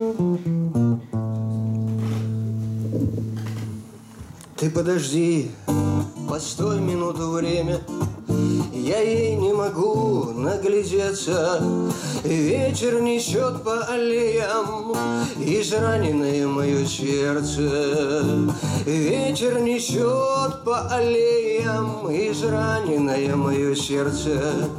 Ты подожди, постой минуту время, я ей не могу наглядеться. Ветер несет по аллеям израненное мое сердце. Ветер несет по аллеям израненное мое сердце.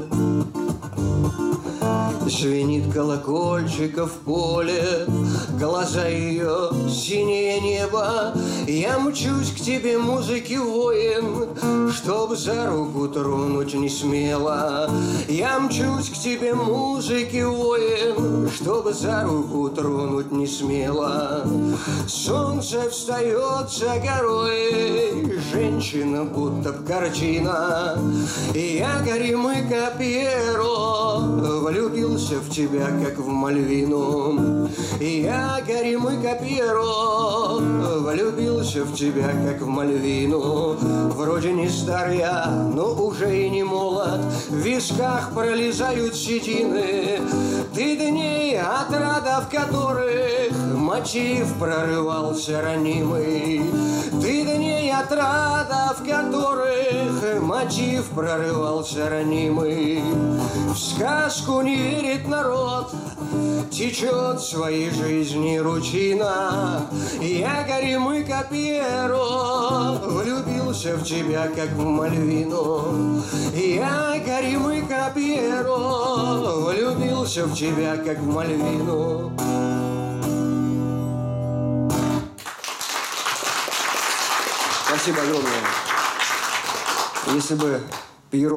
Звенит колокольчика в поле, глаза ее синее небо. Я мчусь к тебе, музыки воин, чтоб за руку тронуть не смело. Я мчусь к тебе, музыки воин, чтоб за руку тронуть не смело. Солнце встает за горой, женщина будто б картина. Я Горемыка Пьеро влюбился в тебя, как в Мальвину. Я Горемыка Пьеро влюбился в тебя, как в Мальвину. Вроде не стар я, но уже и не молод, в висках пролезают седины. Ты дней, отрада в которых мотив прорывался ранимый. Ты дней, отрада в которых мотив прорывался ранимый. В сказку не верит народ, течет своей жизни рутина. Я Горемыка Пьеро влюбился в тебя, как в Мальвину. Я Горемыка Пьеро влюбился в тебя, как в Мальвину. Спасибо огромное. Если бы Пьеро